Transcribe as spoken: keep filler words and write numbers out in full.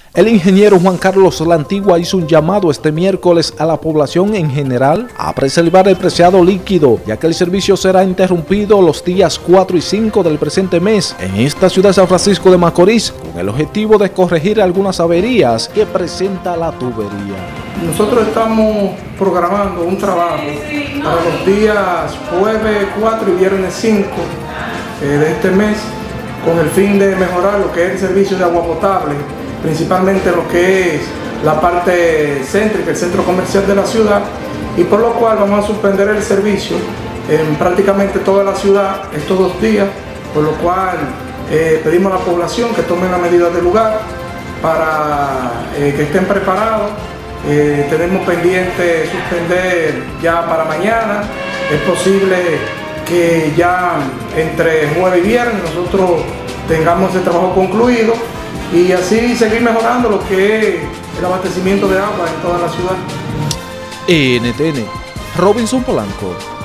El ingeniero Juan Carlos La Antigua hizo un llamado este miércoles a la población en general a preservar el preciado líquido, ya que el servicio será interrumpido los días cuatro y cinco del presente mes en esta ciudad de San Francisco de Macorís, con el objetivo de corregir algunas averías que presenta la tubería. Nosotros estamos programando un trabajo para los días jueves cuatro y viernes cinco eh, de este mes, con el fin de mejorar lo que es el servicio de agua potable, principalmente lo que es la parte céntrica, el centro comercial de la ciudad, y por lo cual vamos a suspender el servicio en prácticamente toda la ciudad estos dos días, por lo cual eh, pedimos a la población que tomen las medidas del lugar para eh, que estén preparados. Eh, tenemos pendiente suspender ya para mañana. Es posible que ya entre jueves y viernes nosotros tengamos el trabajo concluido y así seguir mejorando lo que es el abastecimiento de agua en toda la ciudad. N T N, Robinson Polanco.